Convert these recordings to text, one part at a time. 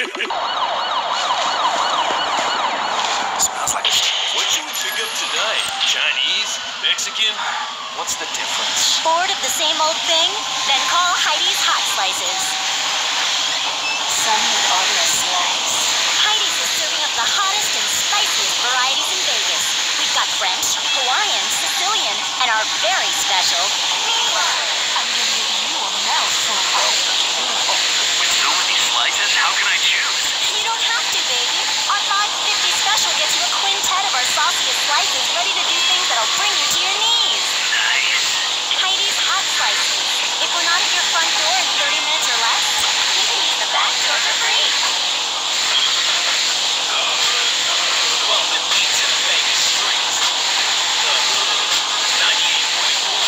Smells like What should we pick up tonight? Chinese? Mexican? What's the difference? Bored of the same old thing? Then call Heidi's Hot Slices. Some would order a slice. Heidi's is serving up the hottest and spiciest varieties in Vegas. We've got French, Hawaiian, Sicilian, and our very special meatloaf. I'm gonna give you a mouthful. With so many slices, how can I choose? You don't have to, baby. Our $5.50 special gets you a quintet of our sauciest slices ready to do things that'll bring you to your knees. Nice. Heidi's Hot Slices. If we're not at your front door in 30 minutes or less, you can use the back door for free. Bumping beats in Vegas streets. 98.4.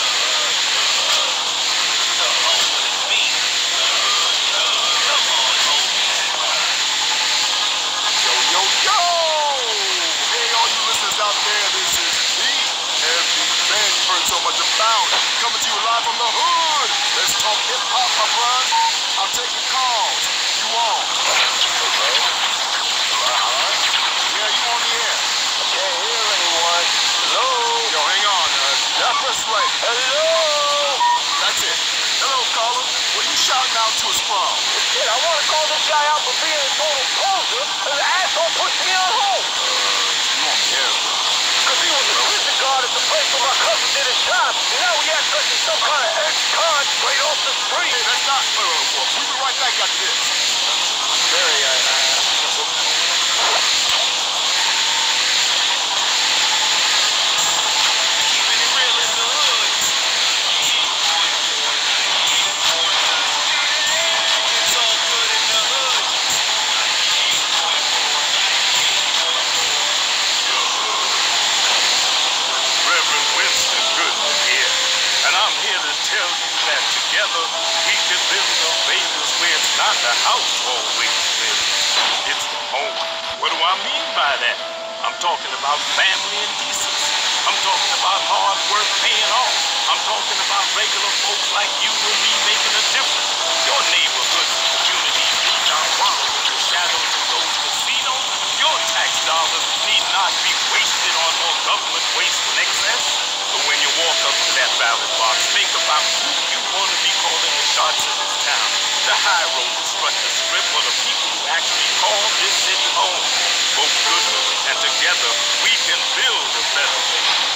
The home of the beat. Come on, homies. Yo, yo, yo! Hey, all you listeners out there, this is the Heavy Man you've heard so much about. Coming to you live from the hood. Let's talk hip-hop, my bros. I'm taking calls. You on? Hello? Yeah, you on the air. I can't hear anyone. Hello? Yo, hang on. That's press right. Hello? That's it. Hello, caller. Where you shouting out to us from? Shit, I want to call this guy out for being a total poser, and the asshole pushed me on hold. You on the air, bro. Because he was a prison guard at the place where my cousin did his job. And now he acts like he's some kind of ex-con straight off the street. Hey, that's not... We'll be right back after this. Very, Keeping it real in the hood. It's all good in the hood. Reverend Winston Goodman here, and I'm here to tell you that together we can build a Vegas where it's not the house always wins, it's the home. What do I mean by that? I'm talking about family and decency. I'm talking about hard work paying off. I'm talking about regular folks like you and me making a difference. Your neighborhoods and communities need not wallow in the shadows of those casinos. Your tax dollars need not be wasted on more government waste and excess. So when you walk up to that ballot box, think about who you want to be calling the shots in this town. The high rollers strut the strip, or the people who actually call this city home. Vote Goodman, and together we can build a better place.